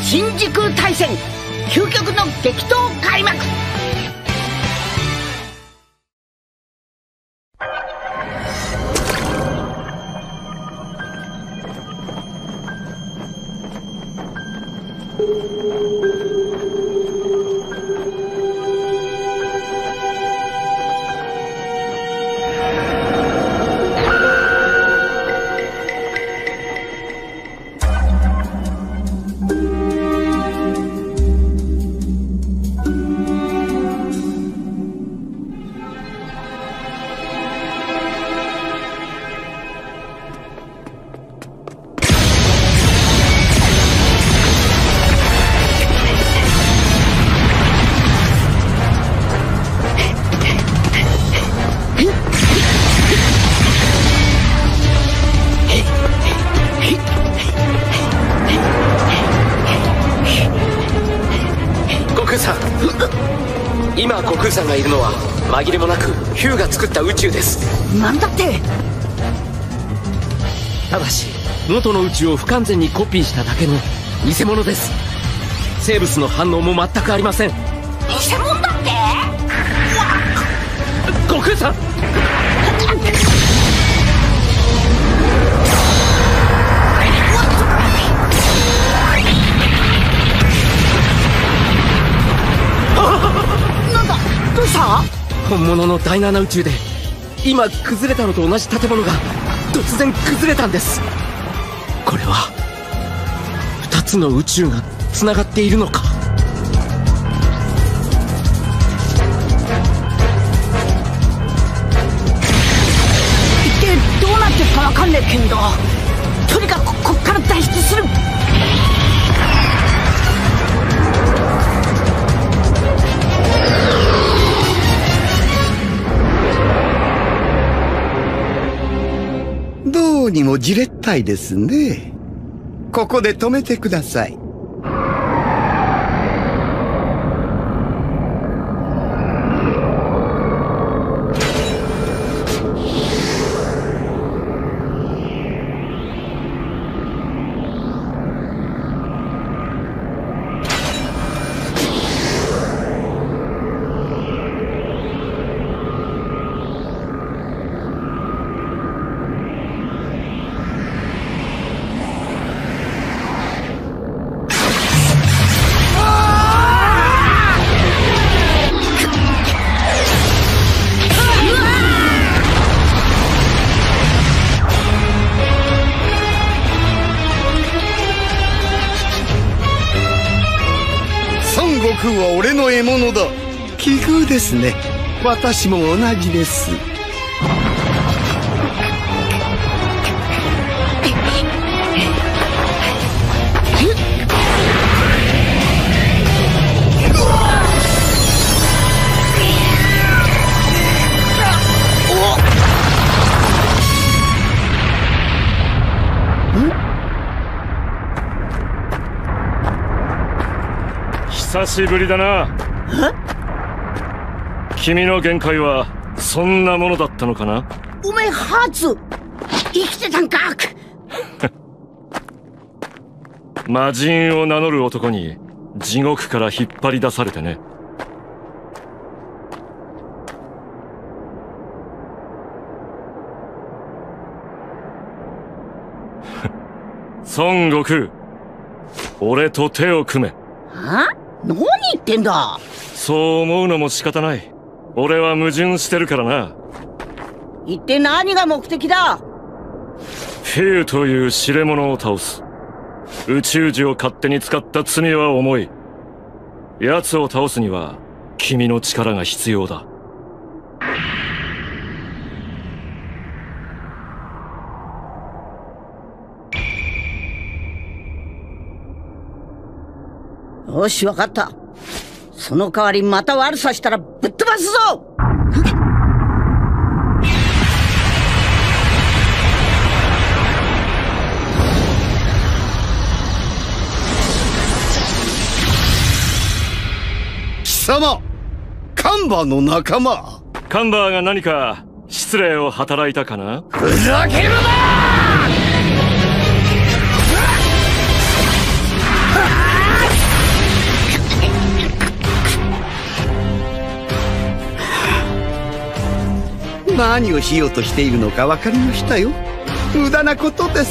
新時空大戦究極の激闘開幕。 今悟空さんがいるのは紛れもなくヒューが作った宇宙です。 なんだって。 ただし元の宇宙を不完全にコピーしただけの偽物です。生物の反応も全くありません。 偽物だって。 悟空さんどうした？ 本物の第7宇宙で今崩れたのと同じ建物が突然崩れたんです。これは2つの宇宙がつながっているのか。 一体どうなってるかわかんねえけど、とにかくこっから脱出する。 どうにもじれったいですね。ここで止めてください。悟空は俺の獲物だ。奇遇ですね。私も同じです。 久しぶりだな。君の限界はそんなものだったのかな。 お前ハーツ生きてたんか。 魔人を名乗る男に地獄から引っ張り出されてね。孫悟空、俺と手を組め。 あ？何言ってんだ。 そう思うのも仕方ない。俺は矛盾してるからな。 一体何が目的だ。 フューという知れ者を倒す。宇宙樹を勝手に使った罪は重い。奴を倒すには君の力が必要だ。 よし、わかった。その代わりまた悪さしたらぶっ飛ばすぞ。 貴様、カンバーの仲間。 カンバーが何か失礼を働いたかな。 ふざけるな！ 何をしようとしているのか分かりましたよ。無駄なことです。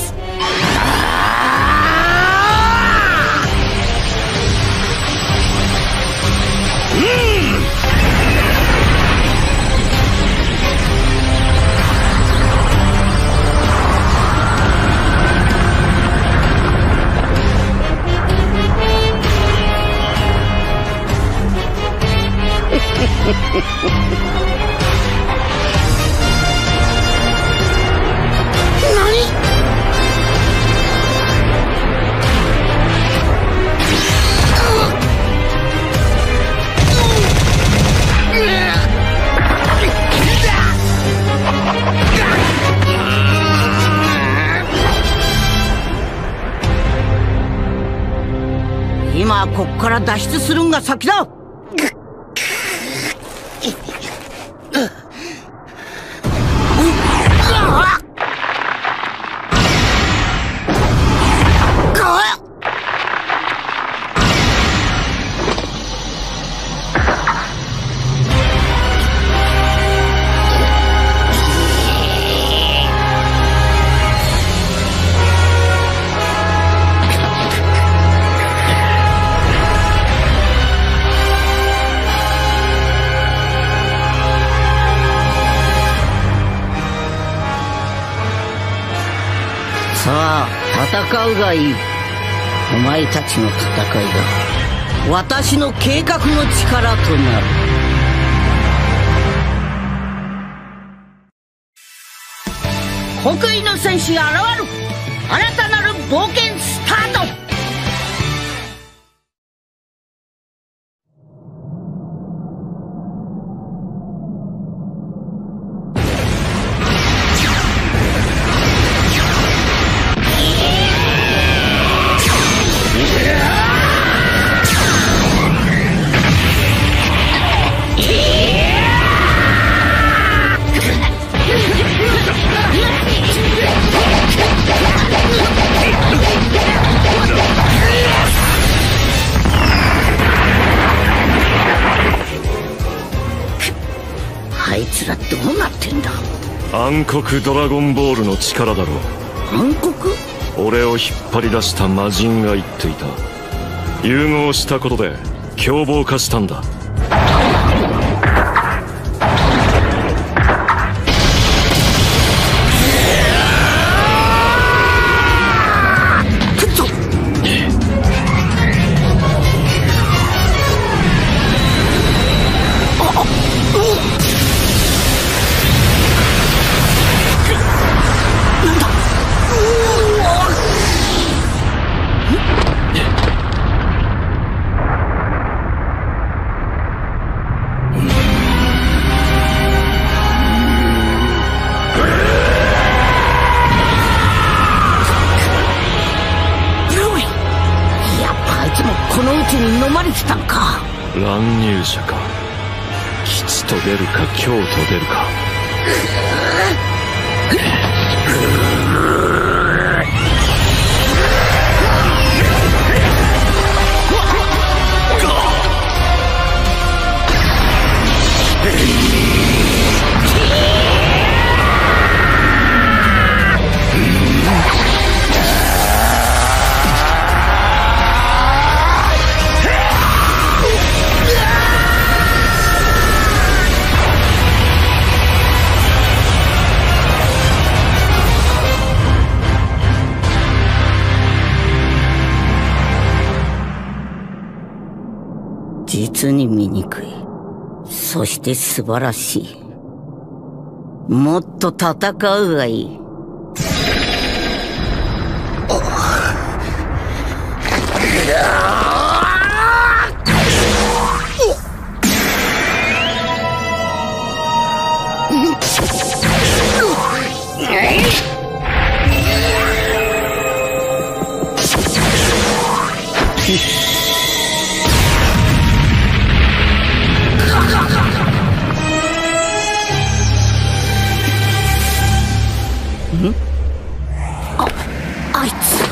今こっから脱出するんが先だ。さあ戦うがいい。お前たちの戦いが私の計画の力となる。国威の戦士が現る。新たなる冒険スタート。あいつらどうなってんだ。 暗黒ドラゴンボールの力だろう。 暗黒？ 俺を引っ張り出した魔人が言っていた。融合したことで凶暴化したんだ。 この宇宙に飲まれてたんか。 乱入者か。吉と出るか凶と出るか。 実に醜い。そして素晴らしい。もっと戦うがいい。あいつ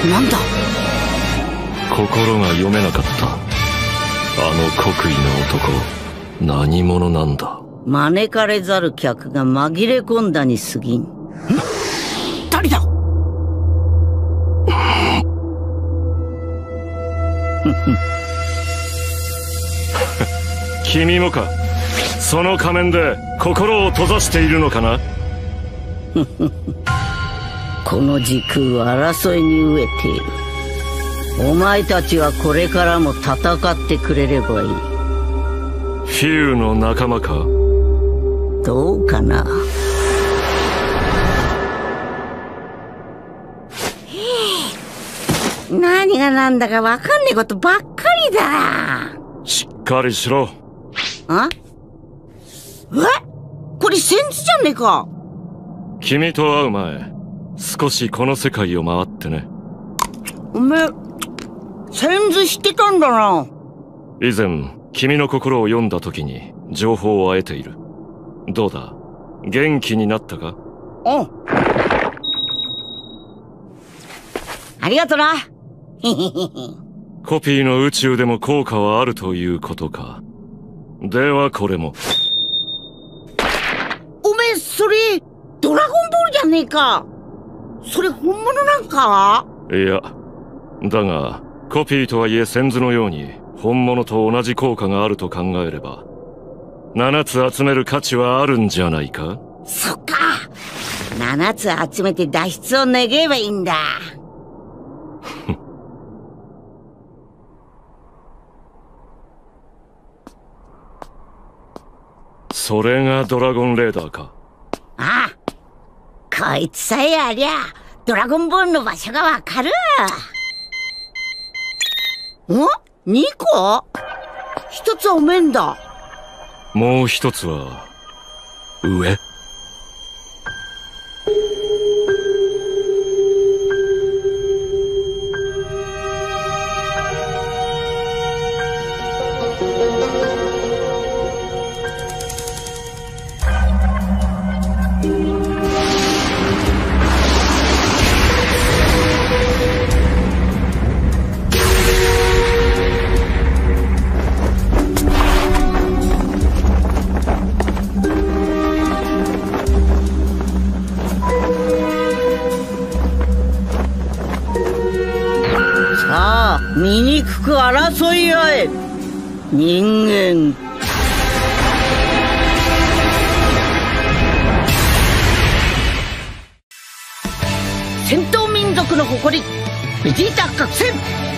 なんだ。 心が読めなかった。あの国威の男、何者なんだ。 招かれざる客が紛れ込んだに過ぎん。誰だ。 君もか。その仮面で心を閉ざしているのかな。 この時空は争いに飢えている。お前たちはこれからも戦ってくれればいい。 フィウの仲間か。 どうかな。何が何だか分かんねえことばっかりだ。 しっかりしろ。 あ？これセンズじゃねえか。 君と会う前、少しこの世界を回ってね。 おめえ、センズ知ってたんだな。 以前、君の心を読んだ時に情報を得ている。どうだ、元気になったか？ うん。ありがとな。 コピーの宇宙でも効果はあるということか。ではこれも。 おめえ、それ、ドラゴンボールじゃねえか。それ本物なんか？ いや、だが、コピーとはいえセンズのように、本物と同じ効果があると考えれば、7つ集める価値はあるんじゃないか？ そっか。7つ集めて脱出を願えばいいんだ。 それがドラゴンレーダーか。 ああ。こいつさえありゃ、ドラゴンボールの場所がわかる。お？ 2 個？ 1つはお面だ。 もう一つは、上？ 醜く争い合え、人間。戦闘民族の誇り、ベジータ覚醒。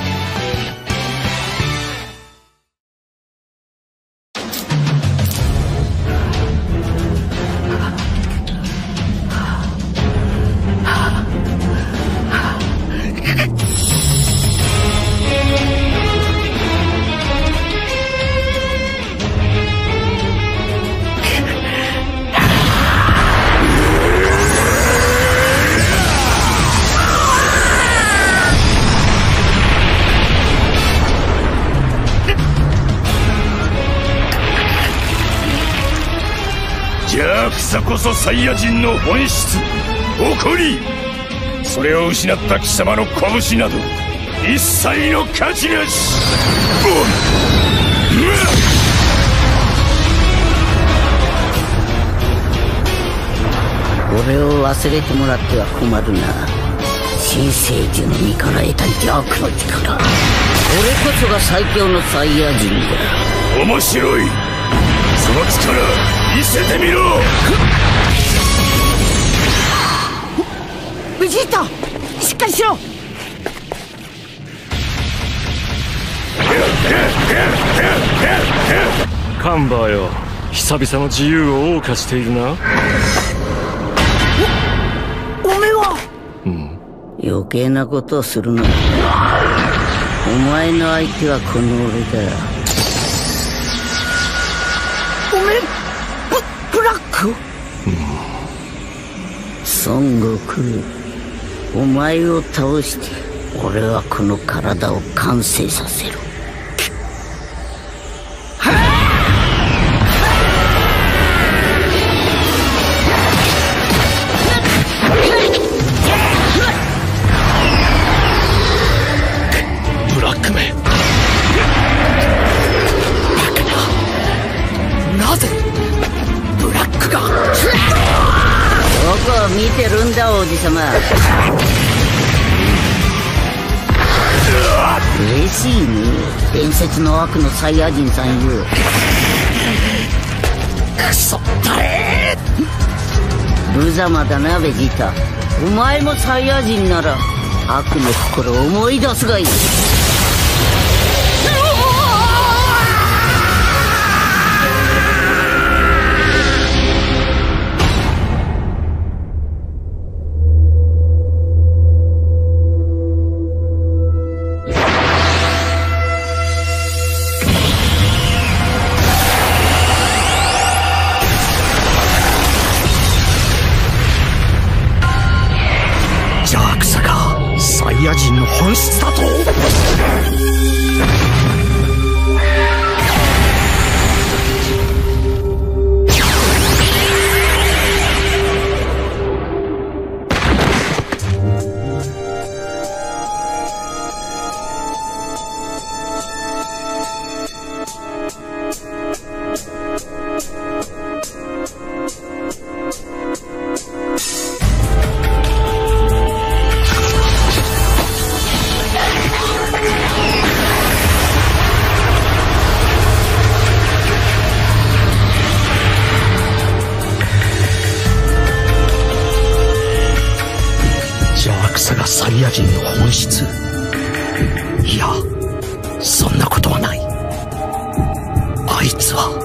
邪悪さこそサイヤ人の本質、誇り。それを失った貴様の拳など一切の価値なし。 俺を忘れてもらっては困るな。新生児の身から得た邪悪の力、俺こそが最強のサイヤ人だ。 面白い。その力見せてみろ。 ベジータ、しっかりしろ。 カンバーよ、久々の自由を謳歌しているな。 おめえは。余計なことをするな。お前の相手はこの俺だ。おめえ、ブラック？孫悟空、お前を倒して俺はこの体を完成させる。 を見てるんだ王子様。嬉しいね、伝説の悪のサイヤ人さんよ。 クソったれ無様だなベジータ。お前もサイヤ人なら悪の心を思い出すがいい。 サイヤ人の本質だと。サイヤ人の本質。いや、そんなことはない。あいつは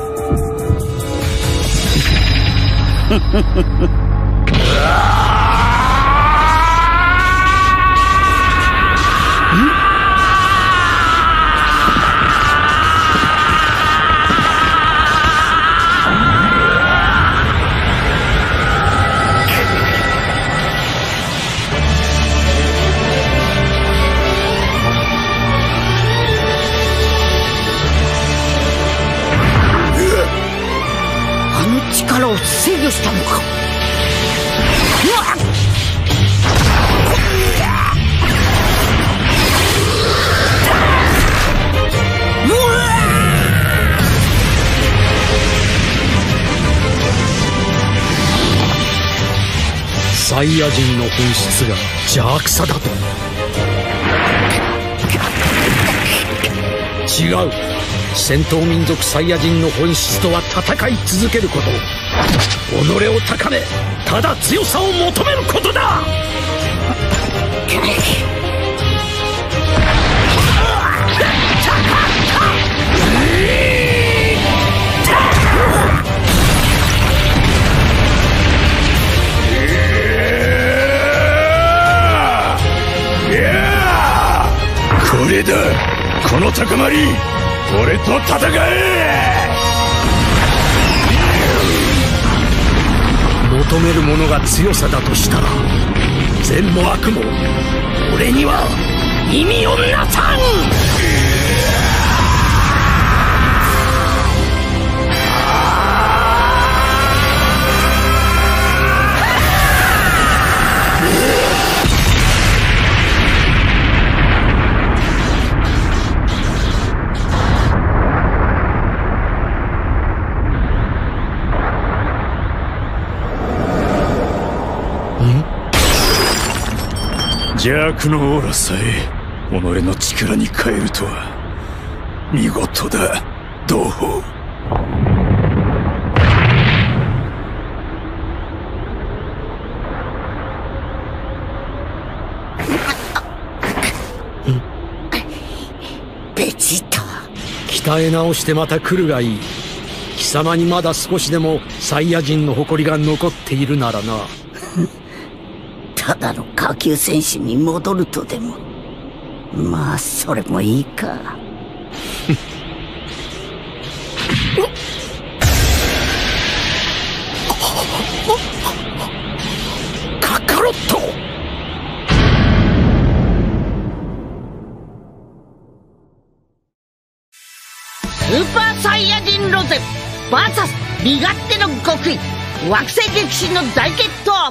力を制御したのか。 サイヤ人の本質が邪悪さだと。違う。戦闘民族サイヤ人の本質とは戦い続けること。己を高め、ただ強さを求めることだ。 これだ、この高まり。俺と戦え。 求めるものが強さだとしたら、善も悪も俺には意味をなさん。 邪悪のオーラさえ己の力に変えるとは見事だ、同胞。 ベジータ、 鍛え直してまた来るがいい。貴様にまだ少しでもサイヤ人の誇りが残っているならな。 ただの下級戦士に戻るとでも。まあそれもいいか。 カカロット。 スーパーサイヤ人ロゼ VS 身勝手の極意惑星激震の大決闘。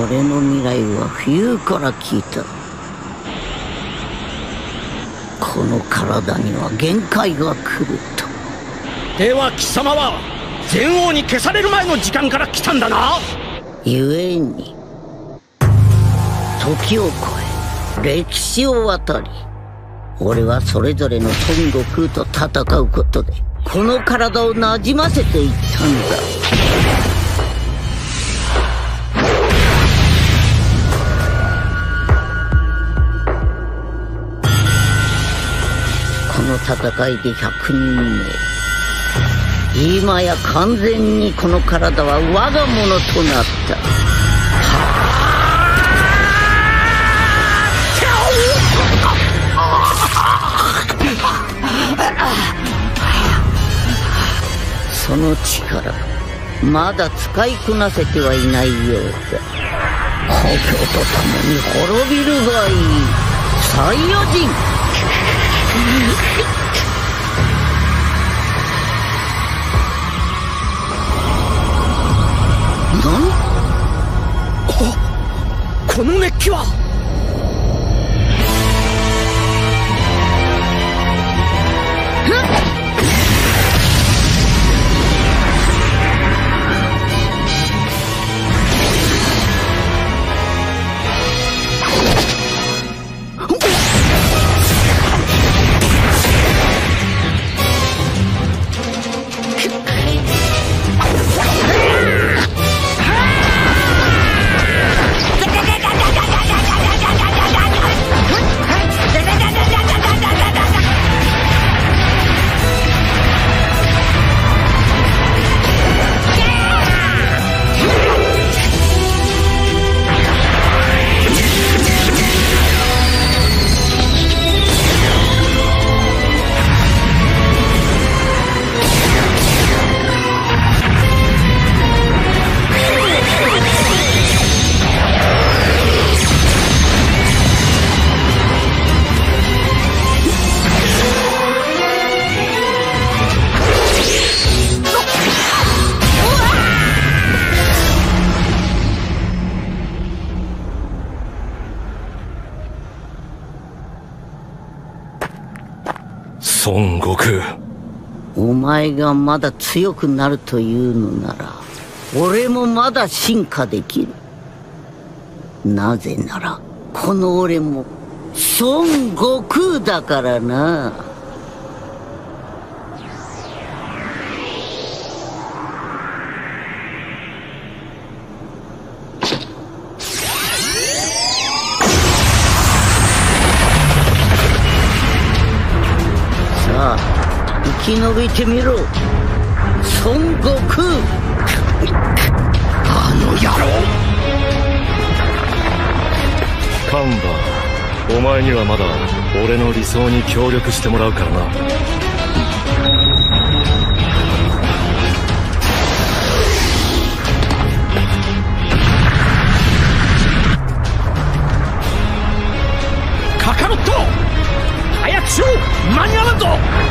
俺の未来は冬から聞いた。この体には限界が来ると。 では貴様は全王に消される前の時間から来たんだな。 故に時を超え歴史を渡り、俺はそれぞれの孫悟空と戦うことでこの体をなじませていったんだ。この戦いで100人目、今や完全にこの体は我がものとなった。その力まだ使いこなせてはいないようだ。故郷と共に滅びるがいいサイヤ人。 この熱気は。 孫悟空、 お前がまだ強くなるというのなら俺もまだ進化できる。なぜならこの俺も孫悟空だからな。生き延びてみろ孫悟空。 あの野郎。 カンバ、お前にはまだ俺の理想に協力してもらうからな。 カカロット、早くしろ、間に合わんぞ。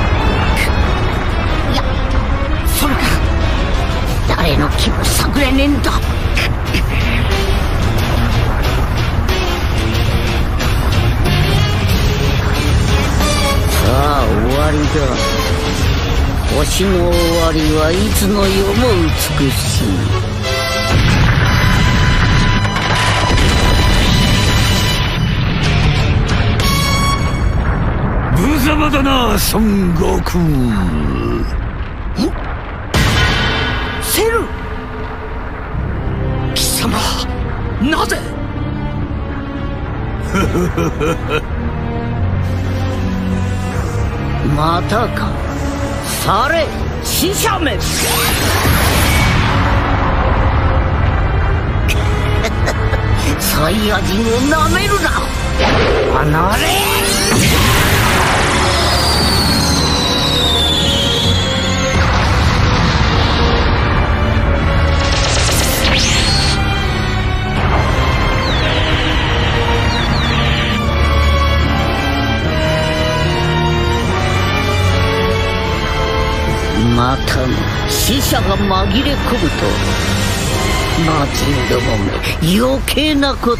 いや、それか誰の気も探れねえんだ。さあ終わりだ。星の終わりはいつの世も美しい。 無様だな孫悟空。 セル、 貴様なぜ。 またか。され死者め。サイヤ人をなめるな。離れ。また死者が紛れ込むと魔人どもめ、余計なことを。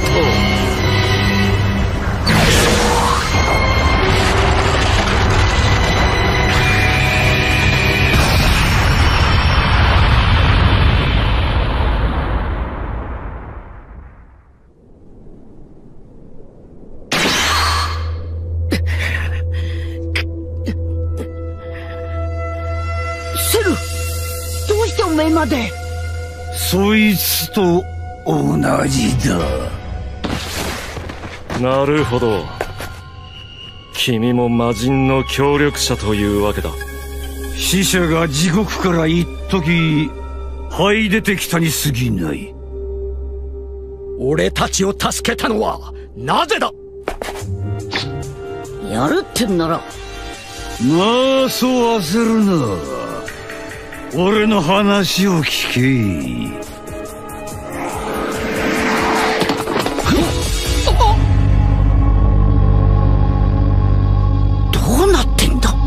セル、どうしておめえまで。 そいつと同じだ。 なるほど。君も魔人の協力者というわけだ。 死者が地獄から一時這い出てきたに過ぎない。 俺たちを助けたのはなぜだ。 やるってんなら。 まあそう焦るな。俺の話を聞け。 どうなってんだ。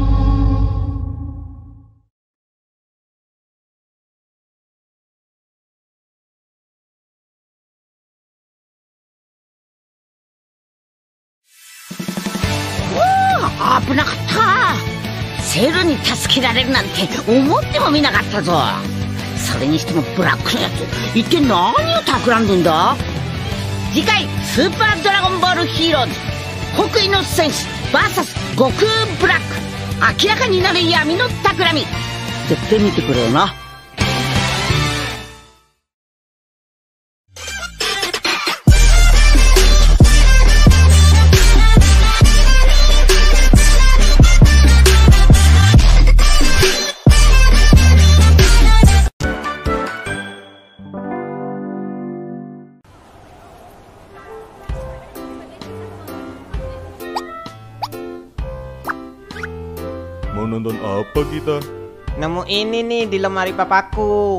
おお、危なかった。セルに助けられるなんて思ってもみなかったぞ。それにしてもブラックのやつ、一体何を企んでんだ。次回スーパードラゴンボールヒーローズ北緯の戦士 VS 悟空ブラック、明らかになる闇の企み、絶対見てくれよな。 Mau nonton apa kita? Nemu ini nih di lemari papaku.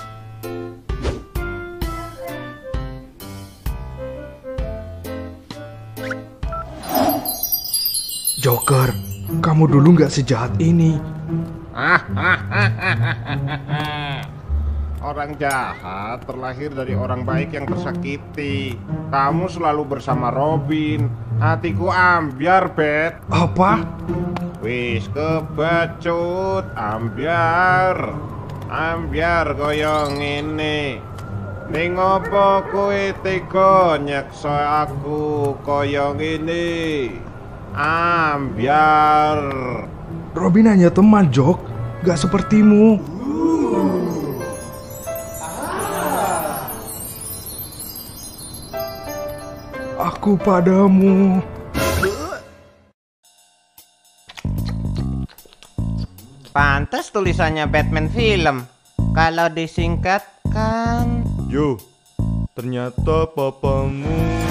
Joker, kamu dulu nggak sejahat ini. Orang jahat terlahir dari orang baik yang tersakiti. Kamu selalu bersama Robin. Hatiku ambiar, Bet. Apa? Wis kebacut, ambiar. Ambiar koyo ngene. Ning opo kowe tega nyeksa aku koyo ngene? Ambiar. Robin hanya teman, Jok. Gak sepertimu. Aku padamu. Pantas tulisannya Batman film. Kalau disingkatkan, Yo, ternyata papamu